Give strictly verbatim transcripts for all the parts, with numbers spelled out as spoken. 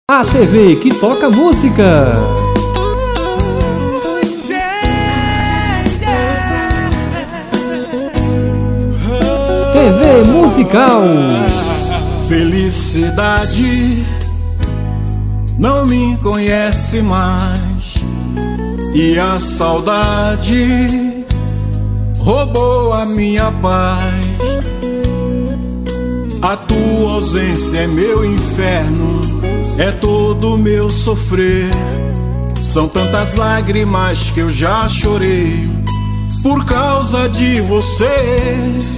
A T V que toca música. T V musical. Felicidade não me conhece mais, e a saudade roubou a minha paz. A tua ausência é meu inferno, é todo meu sofrer. São tantas lágrimas que eu já chorei por causa de você.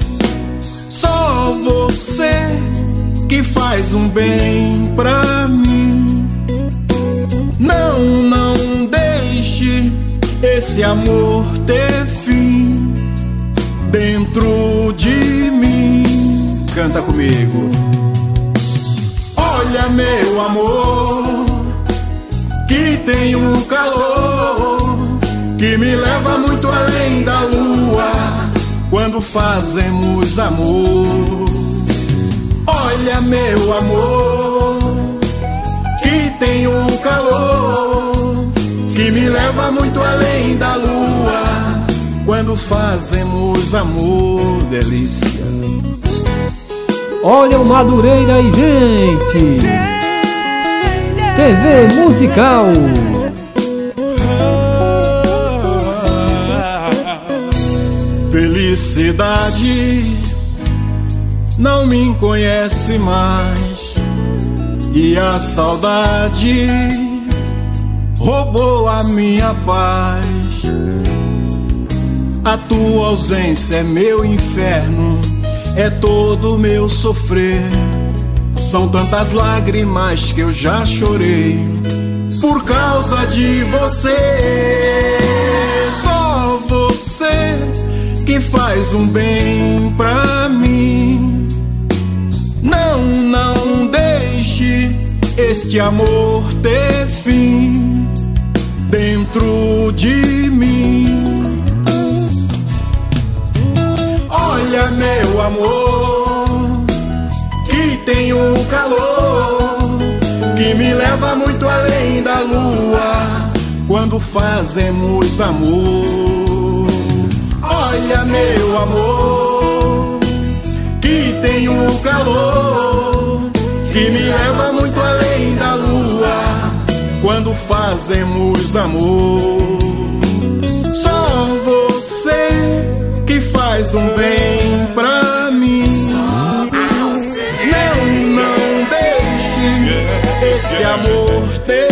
Só você que faz um bem pra mim. Não, não deixe esse amor ter fim dentro de mim. Canta comigo. Olha, meu amor, que tem um calor que me leva muito além da lua quando fazemos amor. Olha, meu amor, que tem um calor que me leva muito além da lua quando fazemos amor. Delícia. Olha o Madureira aí, gente. T V musical. Felicidade não me conhece mais, e a saudade roubou a minha paz. A tua ausência é meu inferno, é todo meu sofrer. São tantas lágrimas que eu já chorei por causa de você. Só você que faz um bem pra mim. Não, não deixe este amor ter fim dentro de mim. Olha, meu amor, que tem um calor que me leva muito além da lua quando fazemos amor. Olha, meu amor, que tem um calor que me leva muito além da lua quando fazemos amor. Só você que faz um bem pra mim. Não, não deixe esse amor ter